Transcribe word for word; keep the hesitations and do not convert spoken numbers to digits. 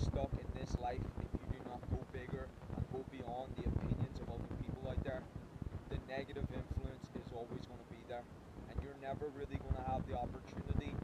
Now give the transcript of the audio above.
stuck in this life if you do not go bigger and go beyond the opinions of other people out there. The negative influence is always going to be there, and you're never really going to have the opportunity